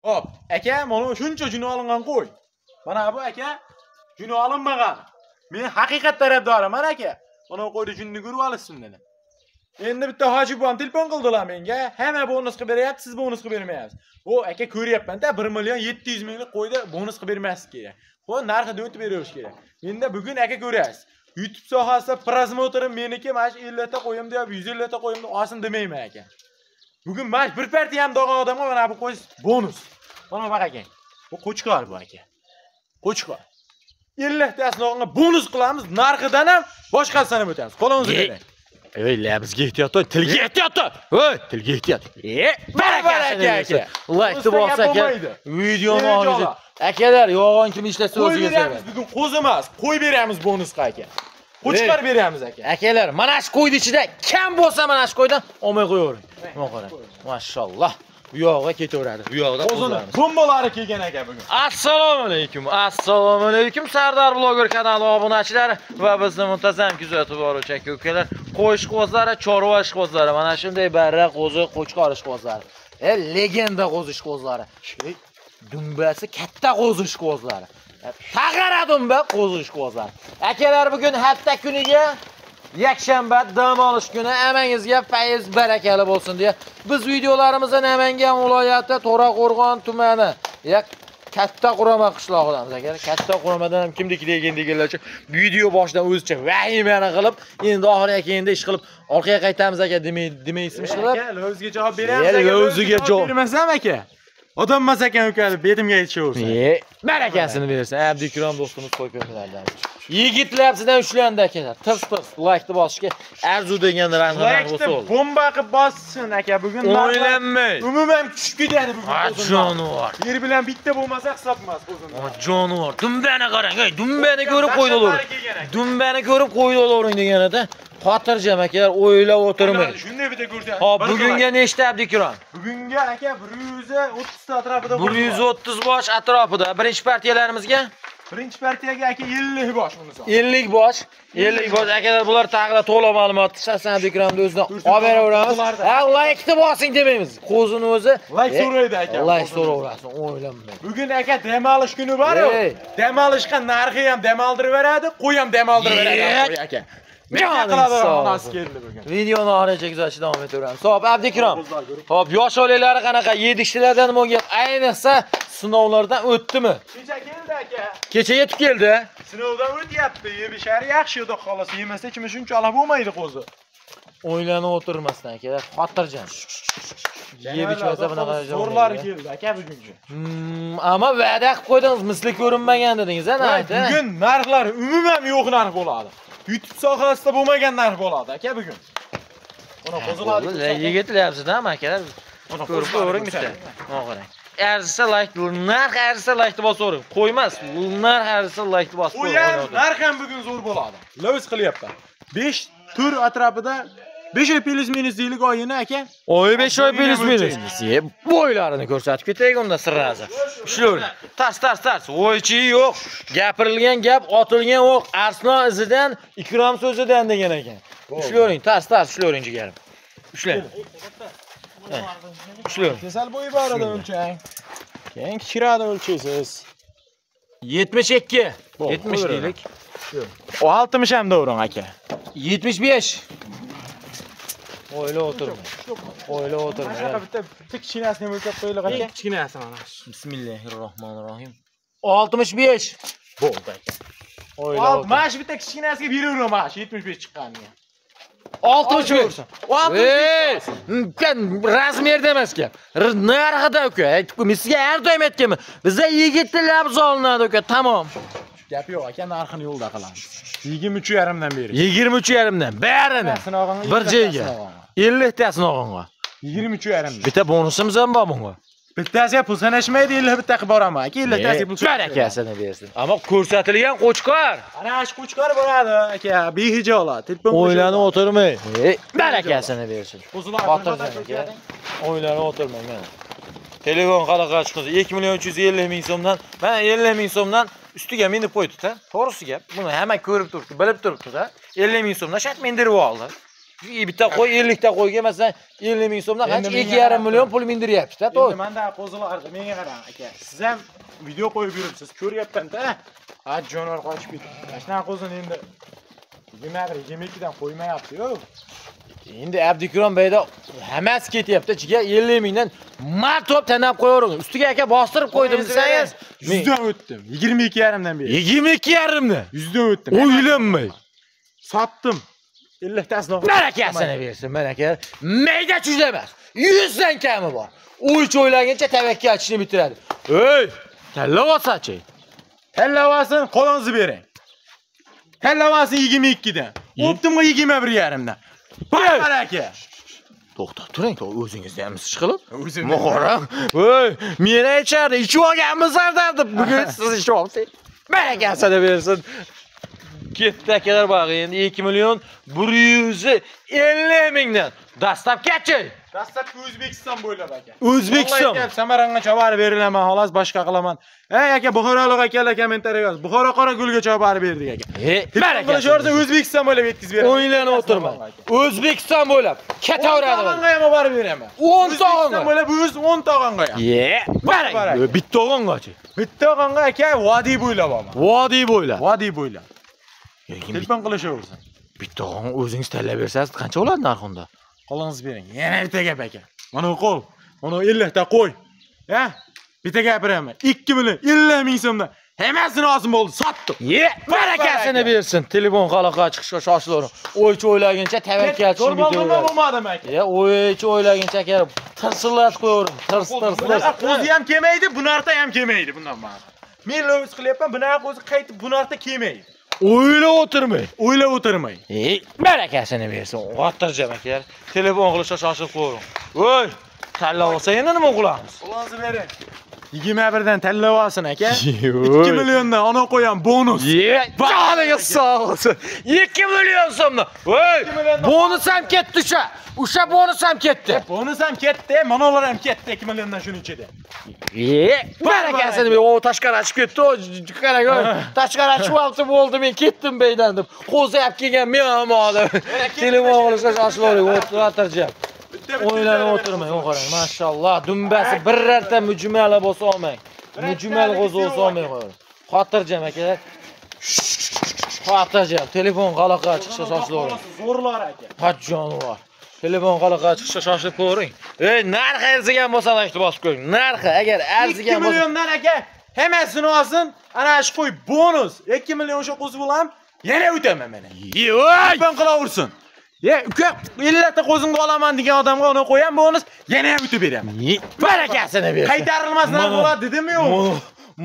Hop, aka, mana shuncha juni olingan qo'y. Mana bu aka, juni olinmagan. Men haqiqat tarafdoriman aka. Mana qo'yni junni ko'rib olishsin dedi. Endi bitta hoji buvam telefon qildilar menga. Hamma bonus qilib beryapti, siz bonus qilib bermayapsiz. O aka ko'ryapman-da 1 million 700 minglik qo'yda bonus qilib bermaslik kerak. Qo'y narxini o'tib berish kerak. Endi bugun aka ko'rasiz. YouTube sohasida promotrim meniki mana 50 ta qo'yim deb 150 ta qo'yim deb olsin demayman aka. Bugun mana bir parti ham dog'on odamga mana bu qo'y bonus. Mana baq aka. Bu qo'chqor bu aka. Qo'chqor. 50 tasini o'g'inga bonus qilamiz, narxidan ham boshqasini ham o'tamiz. Qo'lingizni bering. Ey, labizga ehtiyot, tilga ehtiyot. Ey, tilga ehtiyot. Baraka aka. Like bo'lsa aka. Videoni olinglar. Akalar, yog'on kim ishlasa o'ziga beramiz. Bugun qo'z emas, qo'y beramiz bonusga aka. Qo'chqor beramiz aka. Akalar, mana shu qo'ydi ichida kam bo'lsa mana shu qo'ydan olmay qo'yavering. Mana qarang. Mashallah. Bu yoqqa ketaveradi. Bu yoqda qo'zlarimiz. Bombalari kelgan aka bugun. Assalomu alaykum. Assalomu alaykum Sardar Blogger kanali obunachilari va bizni muntazam kuzatib boruvchi aka-ukalar. Qo'sh qo'zlari, chorva qo'zlari, mana shunday barra qo'zi, qo'chqor qo'zlari. Legenda qo'zi qo'zlari. Dumbasi katta qo'zi qo'zlari. Tag'ara dumba qo'zi qo'zlari. Akalar bugun hafta kuniga yakshanba dam olish kuni amangizga fayz barakali bo'lsin deya biz videolarimizni Namangan viloyati To'raqo'rg'on tumani Katta Qurama qishlog'idamiz aka. Katta Quramadan ham kimniki deganlarcha video boshidan o'zicha vahimani qilib, endi oxiriga kelganda ish qilib orqaga qaytamiz aka demaysizmi qilib? Aka, o'ziga javob beramiz aka. O'ziga javob bermasam aka. Odam emas ekan uka, betimga yetishaversin. Barakasini bersin. Abdikrom do'stimiz qo'yganlardan. Yigitlar sizdan ushlandi akalar. Tirs like bosishga arzu degan ranglar bo'lsa oldi. Bomba qilib bossin aka bugun. O'ylanmay. Umuman tushib ketadi bugun. Jonivor. Yer bilan bitta bo'lmasa hisob emas o'zim. Jonivor. Dumbani qarang, ey, dumbani ko'rib qo'ydilar. Dumbani ko'rib qo'ydilaring deganida. Xotirjam akalar, o'ylab o'tirmang. Shunday bitta ko'rsatib. Hop, bugunga nechta Abdikrom? Bugunga aka 130 ta atrofida. 130 bosh atrofida. Birinchi partiyalarimizga birinchi partiyaga aka 50 bosh bunisi. 50 bosh. 50 bosh akalar bular taqla to'liq ma'lumotni Shasan Abdikramni o'zidan olib beraveramiz. Like-ni bosing demaymiz. Qo'zini o'zi like so'raydi aka. Like so'raverasiz, o'ylanmang. Bugun aka dam olish kuni bor-ku. Dam olishga narxi ham dam oldirib beradi, qo'y ham dam oldirib beradi aka. Videoni oxirigacha kuzatishni davom etaveramiz. Xo'p, Abdikrom. Xo'p, yosh olaylar qanaqa? Yedikchilardan nima gap? Ayniqsa sinovlardan o'tdimi? Kecha keldi aka. Kecha yetib keldi. Sinovdan o'tyapti. Yeb-ishari yaxshi edi xolos. Yemasa kim shunchalik bo'lmaydi qo'zi. O'ylanib o'tirmasdan akalar, xotirjam. Yeb-ichmasa bunaqa zo'rlar keldi aka bugungi. Ammo va'da qilib qo'ydingiz, misli ko'rinmagan dedingiz-a, ayt. Bugun narxlar umuman yo'q narx bo'ladi. YouTube sohasida bo'lmagan narx bo'ladi aka bugun. Mana qo'zilar yigitlar-sizda akalar. Ko'rib ko'ring bitta. Mana qarang. Arzisa like, narx arzisa like bosavering. Qo'ymas, narx arzisa like bosib qo'ying. Narx ham bugun zo'r bo'ladi. Lovis qilyapman. 5 tur atrofida 5 oy plus minus deylik oyini aka. Oy 5 oy plus minus. Bo'ylarini ko'rsatib ketaylik unda sirrazi. Ishlayvering. Tars. O'ychi yo'q. Gapirilgan gap otilgan o'q. Arslon izidan, ikrom so'zidan degan ekan. Ishlayvering, tars ishlayvering jigarim. Ishlang. Ishlayvering. Kasal bo'yi borada o'lchang. Keyin kichirada o'lchaysiz. 72. 70 deylik. 60 ham davron aka. 75. O'ylab o'tirmang. Bitta kichkinasini o'lchab qo'yinglar aka. Kichkinasi mana. Bismillahirrohmanirrohim. 65. Bo'ldi aka. O'ylab. Mana shu bitta kichkinasiga beraveraman, mana 75 chiqqaniga. 65. 65. Razmerda emas gap. Narxida uka. Men sizga har doim aytganman. Bizda yigitlar zolinadi uka, tamom. Gap yo'q aka, narxini yo'lda qilamiz. 23.5 dan bering. 23.5 dan. Barini. Bir joyga. 50 tasini olg'onga. 23.5. Bitta bonusimiz ham bor bunga. Bittasiga pul sanashmaydi, 50 bitta qilib boraman aka. 50 tasiga pul barakasini bersin. Ammo ko'rsatilgan qo'chqor. Ana shu qo'chqor bo'ladi aka, behijolat. Telefon o'ylanib o'tirmang. Barakasini bersin. Xotirjam aka. O'ylanib o'tirmang mana. Telefon qanaqa chiqdi? 2.350.000 so'mdan, mana 50.000 so'mdan ustiga minib qo'ydi-da. To'g'risi gap. Buni hamma ko'rib turibdi, bilib turibdi-da. 50.000 so'mdan shart mendirib oldi. bitta qo'y 50 ta qo'yga masalan 50 ming so'mdan qancha 2,5 million pul mindiryapti-da, to'g'ri. Endi menda qo'zilardi, menga qarang aka. Siz ham video qo'yib yuribsiz, ko'ryapman-da. Ha, jonivor qochib ketdi. Mana qo'zini endi 22 dan qo'ymayapti-ku. Endi Abdikrom Beyda hammasi ketyapti. Ichiga 50 mingdan martob tanab qo'yavering. Ustiga aka bostirib qo'ydim desangiz, 100 dan o'tdim. 22,5 dan beri. 22,5 dan. 100 dan o'tdim. O'ylanmay. Sotdim. 50 tasini. Barakasini bersin, baraka. Mayda chujda emas. 100 dan kami bor. O'ylagancha tavakkalchini bitiradi. Ey, tallavasachi. Tallavasin, qo'lingizni bering. Tallavasin 22 dan. O'ptimga 21,5 dan. Baraka. To'xtab turing, o'zingizda ham ish qilib. Muhtaram. Voy, meni aytishadi, ichib olganmisiz deb bugun siz ichib olsangiz. Barakasini bersin. Ketdi akalar bog'i endi 2 million 150 mingdan. Dastlabgacha. Dastlabki O'zbekiston bo'ylab aka. O'zbekiston. Samarqandga cho'barib berilaman, xolos boshqa qilaman. Ey aka, Buxorolik akalar kommentariy yoz. Buxoro qora gulga cho'barib berdik aka. Barakasini bersin, O'zbekiston bo'ylab yetkazib beraman. O'ylanib o'tirman. O'zbekiston bo'ylab ketaveradi. Tog'onga ham borib beraman. 10 tog'onga. O'zbekiston bo'ylab 10 tog'onga ham. Baraka. Bitta tog'ongachi. Bitta tog'onga aka, vodiy bo'ylab olman. Vodiy bo'ylab. Vodiy bo'ylab. Telefon qilishaversin. Bitta tog'on o'zingiz tanlab bersangiz qancha bo'ladi narxunda? Qo'lingizni bering. Yana bitta gap aka. Mana qo'l. Mana 50 ta qo'y. Ha? Bitta gapiraman. 2 million 50 ming so'mdan hammasini olsin bo'ldi, sotdim. Barakasini bersin. Telefon qaloqqa chiqishga shoshilavering. O'ychi o'ylaguncha tavakkalchini bilaveradi. Bo'lmadimi aka? O'ychi o'ylaguncha aka tirsillat qo'yavering. Tirs. Qo'zi ham kelmaydi, bu narxda ham kelmaydi bundan mana. Men lovis qilyapman, bunaqa qo'zi qaytib bu narxda kelmaydi. O'ylab o'tirmay. O'ylab o'tirmay. Barakasini bersin. Xotirjam aka. Telefon qilishga shoshilib qo'yavering. Voy, tanlab olsa endi nima qilamiz? Qo'lingizni bering. 21 dan tanlab olsin aka. 2 milliondan ona qo'yam bonus. Joniga sog' olsin. 2 million so'mdan. Voy, bonus ham ketdi o'sha. O'sha bonus ham ketdi. Bonus ham ketdi, mana ular ham ketdi 2 milliondan shuning ichida. Barakasini o tashqari chiqib ketdi. Qarang, tashqari chiqibdi bo'ldi, men ketdim beydan deb. Qo'zi olib kelgan men ham oldim. Telefon qilishga shoshilavering, o'tirtirjam. O'ylanib o'tirmang, qarang, mashalloh, dumbasi birorta mujmala bo'lsa olmang. Mujmal qo'zi bo'lsa olmang qo'ying. Xotirjam aka. Xotirjam, telefon qaloqqa chiqishga shoshilavering. Zo'rlar aka. Ha jonivor. Telefon qaloqqa chiqishga shoshilib qo'ying. Ey, narxi arzigan bo'lsa lashni bosib qo'ying. Narxi agar arzigan 2 milliondan aka, hammasini olsin, ana shu qo'y bonus. 2 million o'sha qo'zi bo'lam, yana o'taman mana. Yo'q. Ben qilaversin. Uka, 50 ta qo'zimni olaman degan odamga uni qo'yam bonus, yana ham o'tib beraman. Barakasini bersin. Qaytarilmas narx bo'ladi dedimmi yo'q?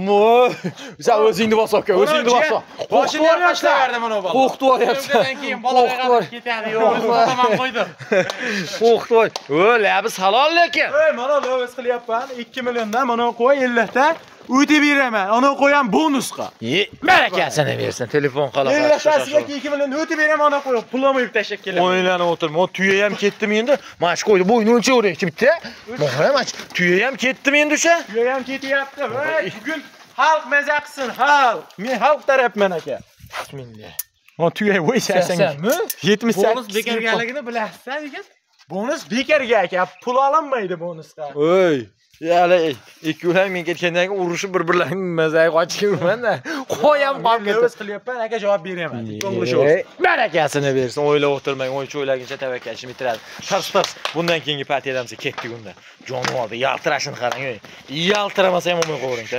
Sen o'zingni bos aka, o'zingni bos. Boshini tashlaverdi mana bu bola. Qo'rqitib oryapsan. Undan keyin bolaga qarab ketadi, yo'q, o'zim qo'ydim. Qo'rqitib. O'l, biz halol lekin. Ey, mana lovis qilyapman, 2 milliondan mana qo'y 50 ta o'tib beraman. Ana qo'yam bonusga. Barakasini bersin, telefon qaloq. 50 tasiga 2 million o'tib beraman, ana qo'y. Pulni yeb tashlab kelaman. O'ylanib o'tirma. O tuya ham ketdimi endi? Mana shu qo'yni bo'yni o'lchaveraychi bitta. Mana tuya ham ketdimi endi o'sha? Tuya ham ketyapti. Ey, bugun xalq maza qilsin, xalq. Men xalq tarafman aka. Bismillah. O tuya voy 80mi? 78. Bonus bekargaligini bilasizlar ekan. Bonus bekarga aka, pul olinmaydi bonusga. Oy, ya'ni ikkovlar men ketgandan keyin urushib bir-birlarini mazaga qochganman-da. Qo'yam qolib ketdi. Lovis qilyapman, aka javob beraman. Ko'nglishingiz. Barakasini bersin, o'ylab o'tirmang, o'ychi o'ylaguncha tavakkalchini bitiradi. Tirs. Bundan keyingi partiyadamsa ketdik unda. Jonivorda yaltirashini qarang, ey. Yaltiramasa ham olmay qo'ying-da.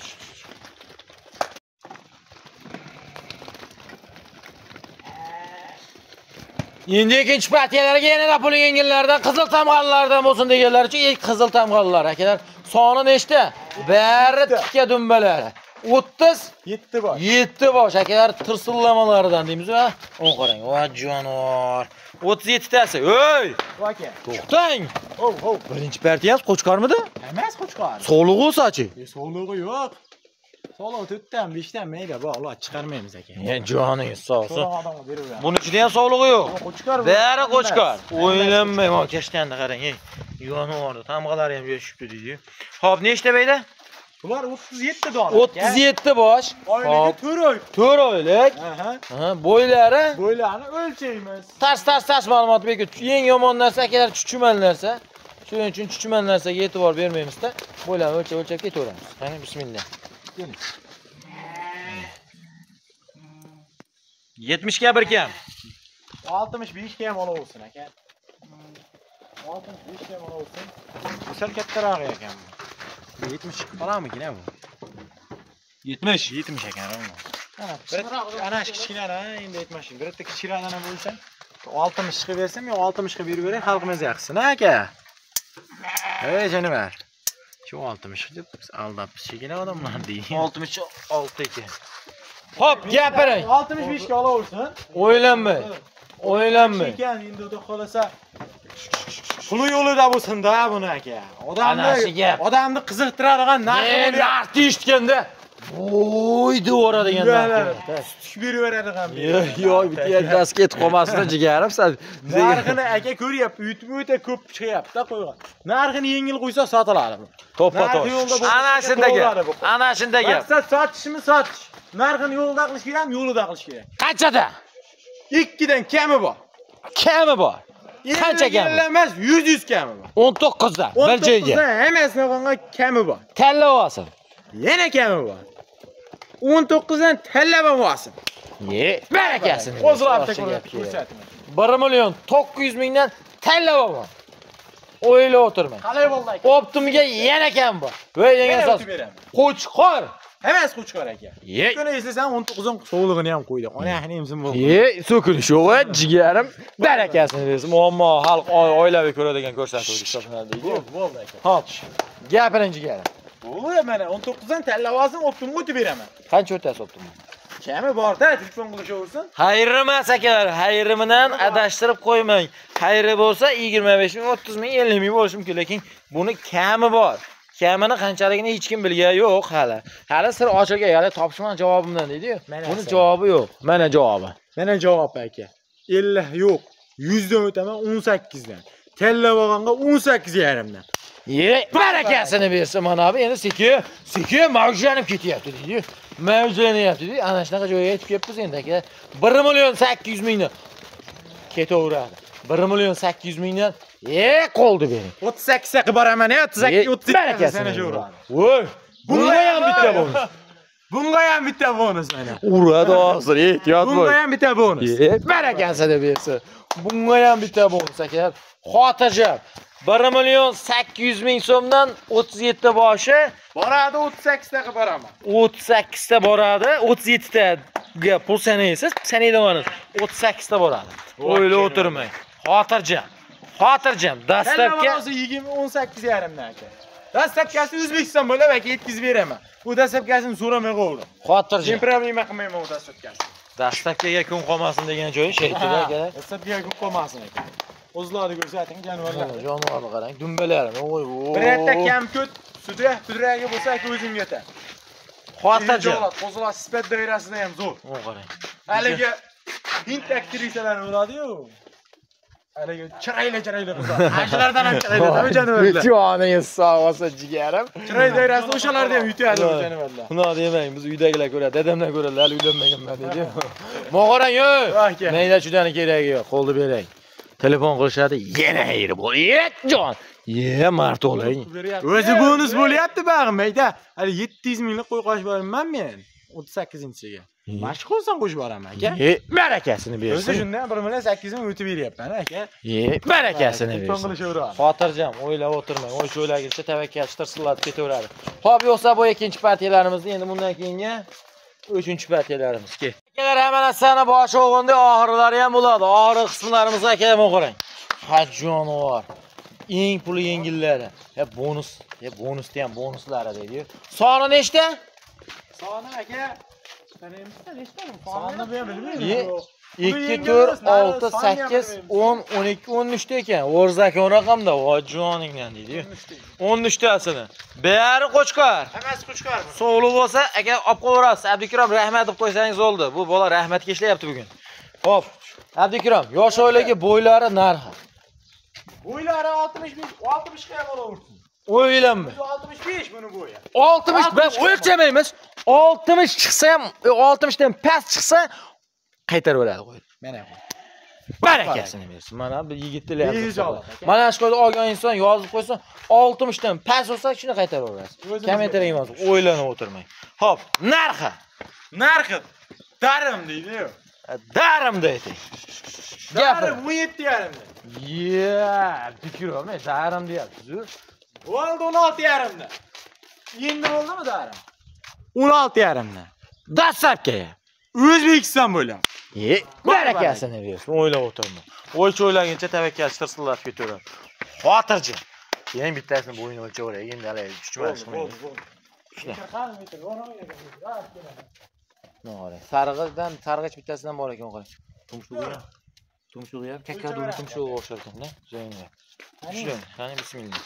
Endi ikkinchi partiyalarga yana pul yengillardan, qizil tamg'onlardan bo'lsin deganlaricha, ilk qizil tamg'onlar akalar. Soni nechta? Bari tikka dumbalar. 37 bosh. 7 bosh akalar, tirsillamalaridan deymiz va o'n qarang, va jonivor. 37 tasi. Ey! Aka. To'xtang. Birinchi partiyamiz qo'chqormidi? Emas qo'chqor. Sog'lig'i bo'lsa-chi? Sog'lig'i yo'q. Sog'lig'i 4dan 5dan mayda, bu Alloh chiqarmaymiz aka. Joningiz sog' olsin. Odamga beraveramiz. Buni ichida ham sog'lig'i yo'q. Qo'chqor. Bari qo'chqor. O'ylanmay, mana kashtanni qarang, ey. Yonivorda tamg'alari ham joyishibdi deydi. Xo'p, nechta beyda? Bular 37 dona. 37 bosh. Oyliga 4 oy. 4 oylik. Aha. Bo'ylari. Bo'ylarni o'lchaymiz. Tars ma'lumot berib, eng yomon narsa akalar chuchuman narsa. Shuning uchun chuchuman narsaga e'tibor bermaymiz-da. Bo'ylarni o'lchab ketaveramiz. Qani bismillah. 70 ga bir kam. 65 ga ham olaversin aka. 65 ga ham olaversin. Sal kattaroq ekan. 70 chiqib qolarmikin bu? 70 ekan. Ana kichkinani endi aytmashin. Bir bitta kichkinadan ham bo'lsa 60 chiqib bersam, yo 60 ga berib beray, xalqimiz yaxshisin aka. Ey jonivar. Shu 60 deb aldab chigina odamlar deydi. 66 ekan. Hop, gapiring. 65 ga olaversin. O'ylanmay. Ekan endi xudo xolasa puli yo'lida bo'lsin-da buni aka. Odamni qiziqtiradigan narsa narxni eshitganda voy devoradigan narx. Tushib beraveradigan. Yo'q, bitta dasga ketib qolmasin jigarim sen. Narxini aka ko'ryapti, YouTube o'ta ko'p chiqyapti-da qo'ygan. Narxini yengil qo'ysa sotiladi bu. To'ppa-to'p. Ana shunday gap. Maqsad sotishmi sotish. Narxini yo'lda qilish kerak, yo'lida qilish kerak. Qanchada? 2 dan kami bor. Kami bor. Qancha kami? Emas, 100 kami bor. 19 dan bir joyga. 19 dan hammasini olganga kami bor. Tanlab olsin. Yana kami bor. 19 dan tanlab olsin. Barakasini. O'zlabda ko'rsatdim. 1 million 900 mingdan tanlab olman. O'ylab o'tirmang. Qalay bo'ldi aka? Optimiga yana kam bor. Voy degan so'z. Qo'chqor. Hammasi qo'chqor aka. Kuni eslasam 19 dan sog'lig'ini ham qo'ydi. Onani emsin bo'ldi. So'kinish yo'q, jigarim. Barakasini bersin. Muammo xalq oilaviy ko'radigan ko'rsatuvchi hisoblanadi deydi. Bo'ldi aka. Hop. Gapiring jigarim. Bo'ldi mana 19 dan tanlab olsam optimga o'tib beraman. Qancha o'tasiz optimga? Kami bor-da, telefon qilishaversin. Xayri emas akalar, xayri bilan adashtirib qo'ymang. Xayri bo'lsa 25 ming, 30 ming, 50 ming bo'lishi mumkin, lekin buni kami bor. Kamini qanchaligini hech kim bilgan yo'q hali. Hali sir ochilgan, hali topishman javobimdan deydi-yu. Buni javobi yo'q. Mana javobi. Mana javob aka. 50 yo'q. 100 dan o'taman 18 dan. Tanlab olganga 18 yarimdan. Barakasini bersin mana bu. Endi sekin mavjlanib ketyapti deydi. Mavjlanyapti deydi. Ana shunaqa joyga yetib kelibmiz endi aka. 1 million 800 mingdan ketaveradi. 1 million 800 mingdan qoldi bering. 38 ga qilib boraman, 38 30 barakasini uradi. Voy, bunga ham bitta bonus. Bunga ham bitta bonus mana. Uradi hozir, ehtiyot bo'l. Bunga ham bitta bonus. Barakasini bersin. Bunga ham bitta bonus aka. Xotirjam. 1 million 800 ming so'mdan 37 boshi boradi, 38 ta qilib boraman. 38 ta boradi, 37 taga pul sanaysiz, sanaydiganingiz 38 ta boradi. O'ylab o'tirmang. Xotirjam. Dastlabki 18 yarimdan aka. Dastlabkasi O'zbekiston bo'lib aka yetkazib beraman. Bu dastlabkasini so'ramay qo'ydim. Xotirjam. Men problema qilmayman bu dastlabkasi. Dastlabkiga kun qolmasin degan joyi shaytida aka. Dastlabkiga kun qolmasin aka. O'zlari ko'rsating jonivorlar. Jonivorni qarang, dumbalarini. Voy. Bir yerda kam ko't sudraga bo'lsa aka o'zim yetar. Xotirjam. Qo'zg'aloq sifat doirasida ham zo'r. O qarang. Haligi hind aktrisalari bo'ladi-yu. Haligi chiroyli qizlar. Ashlardan ham chiroyli jonivorlar. Joningiz sog' bo'lsin jigarim. Chiroy doirasida o'shalarni ham yutadi jonivorlar. Buni demang, biz uydagilar ko'radi, dadamlar ko'radi, hali uylanmaganman deydi. Mo'g'aran yo'q. Mayda chudani keragi yo'q, qo'lni berang. Telefon qilishadi, yana yeri bo'l. Jon. Mart oling. O'zi bonus bo'lyapti bag'im mayda. Hali 700 minglik qo'y qo'shib boraman men 38-chiga. Mashq qilsam qo'shib boraman aka. Barakasini bersin. O'zi shundan 1 million 800 ming o'tib beryapman aka. Barakasini bersin. Telefon qilishaveradi. Xotirjam, o'ylab o'tirmang. O'y sho'lagicha tavakkal tirsillatib ketaveradi. Xo'p, yo'qsa bu ikkinchi partiyalarimizni endi bundan keyingi 3-partiyalarimiz kel. Akalar hamma narsani boshi o'g'indi, oxirlari ham bo'ladi. Oxirgi qismlarimizga akalar qarang. Haj jonivor. Eng puli yengillari. Bonusda ham bonuslari deydi. Soni nechta? Soni aka. Sonni bilmayman. 2 4 6 8 10 12 13 ta ekan. O'rzakon raqamda vojoningdan deydi. 13 tasini. Bari qo'chqor. Hammasi qo'chqor. Sog'lik bo'lsa, aka olib qo'yarasiz. Abdikrom rahmat deb qo'ysangiz bo'ldi. Bu bola rahmatga ishlayapti bugun. Xo'p, Abdikrom, yosh oilaga bo'ylari narxi. Bo'ylari 60 ga ham olaversin. O'ylanma. 65 buni bo'yi. 60 ben o'lchamaymiz. 60 chiqsa ham, 60 dan past chiqsa qaytarib oladi qo'y. Mana. Barakasini bersin. Mana bu yigitlar. Behisob. Mana shu yerda olgan inson yozib qo'ysa, 60 dan past bo'lsa shuni qaytarib olasiz. Kommentariy emas, o'ylanib o'tirmang. Xo'p, narxi. Narxi darim deydi-yu. Darim deydi. Darim 17,5 dan. Ya, fikirmi? Darim deyapsiz-ku. Bo'ldi 16,5 dan. Endi bo'ldimi darim? 16,5 dan. Dastlabki. O'zbekiston bo'lyapti. Barakasini bersin, o'ylab o'tirma. O'ylaguncha tavakkalchi tirsilib ketaveradi. Xotirjam. Keyin bittasini bo'yini o'lchaveradi. Endi hali kuchmas chiqmaydi. Mana sarg'ichdan, sarg'ich bittasidan bor ekan, qarang. Tumshug'i. Tumshug'i ham kakadoni tumshug'iga o'xshar ekan-da. Joyinga. Shunday, qani bismillah.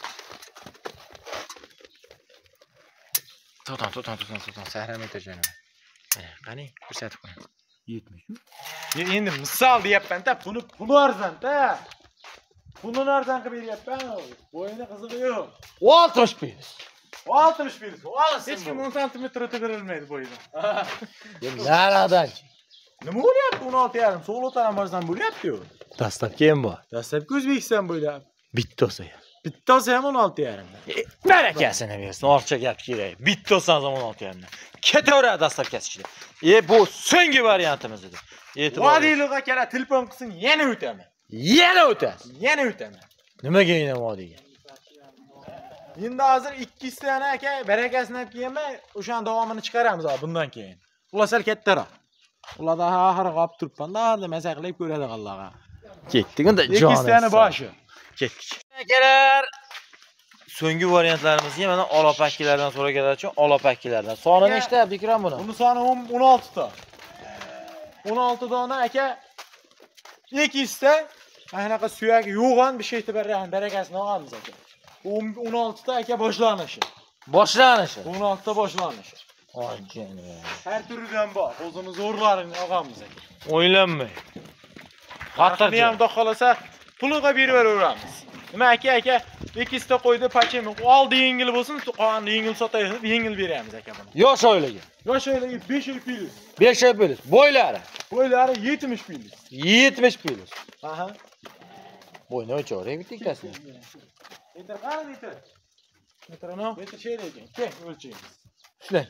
To'tan, sahram etajani. Qani, ko'rsatib qo'ying. 70. Endi misol deyapman-da, puli arzon-da. Pulni arzon qilib beryapman. Bo'yini qizig'i yo'q. 60 pes. 60 pes. Hech kim 10 sm o'tib bo'yini. Naradan? Nima bo'lyapti 16,5? So'l taramajdan bo'lyapti-yu. Dastlabki ham bor. Dastlabki O'zbekiston bo'lyapti. Bittasi ham. Bittasi ham 16,5. Barakasini bersin, orcha gap kerak. Bittasi ham 16,5. Ketaveradi dastlabkasi ichida. Bu so'nggi variantimiz edi. E'tibor. Vodiylik akalar telefon qilsin, yana o'taman. Yana o'tasiz. Yana o'taman. Nimaga yana vodiyga? Endi hozir 2 tane aka barakasini olib kelmay, o'shan davomini chiqaramiz bundan keyin. Ular sal kattaroq. Ularda axir qolib turibman-da, maza qilib ko'radi Allohga. Ketdik unda jon. 2 tane boshi. Ketdik. Akalar, so'nggi variantlarimizga mana olapakkilardan so'raganlar uchun olapakkilardan. Soni nechta Bikram buni? Buni soni 16 ta. 16 dona aka 2 ta anaqa suyak yo'g'on bir şey barakasini olamiz aka. 16 ta aka boshlanishi. 16 ta boshlanishi. Voy joni. Har turidan bor. O'zimiz zo'rlarini olamiz aka. O'ylanmang. Xatarni ham xohlasa puliga berib beraveramiz. Nima aka 2 ta qo'ydi pachemi. Oldi yengil bo'lsin, qolganini yengil sotaymiz, yengil beramiz aka buni. Yosh oilaga. Yosh oilaga 5 oy plyus. 5 oy plyus. Bo'ylari 70 plyus. 70 plyus. Aha. Bo'yni o'lchaveraylik bittasini. Metr qani metr? Metrni? Metr şey ekan. Kel o'lchaymiz. Shunday.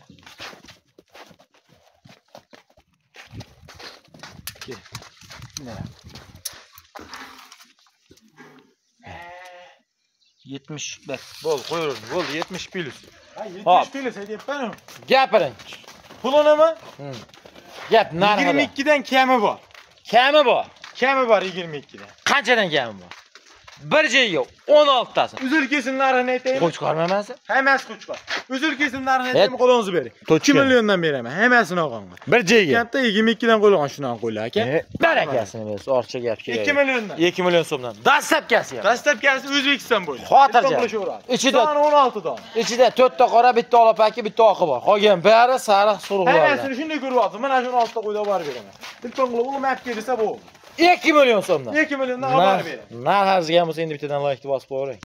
Kel. Ne? 70 bak. Bo'ldi, qo'yaverdim. Bo'ldi, 70 plyus. Ha, 70 plyus aytayapman. Gapiring. Pulunimi? Gap narxi. 22 dan kami bor. Kami bor. Kami bor 22 dan. Qanchadan kami bor? Bir joyga 16 tasi. Uzil kesimlarini aytaymi? Qo'y chiqarmayapsiz? Hammasi qo'y chiqar. Uzil kesimlarini aytaymi, qo'lingizni bering. 2 milliondan beraman. Hammasini olganman. Bir joyga. Katta 22 dan qo'yilgan shundan qo'ylar aka. Barakasini bersin, orcha gap kerak. 2 milliondan. 2 million so'mdan. Dastlabkasi ham. Dastlabkasi O'zbekiston bo'ylab. Xotirjam. Ichida 16 don. Ichida 4 ta qora, bitta olapaki, bitta oqi bor. Qolgan bari sariq surug'lar. Hammasini shunday ko'ryapsiz. Mana shuni 6 ta qo'yda borib beraman. Telefon qilib o'g'lim olib kelsa bo'ldi. 2 million so'mdan. 2 milliondan olib beraman. Narx arzgan bo'lsa endi bittadan like bosib qo'ying.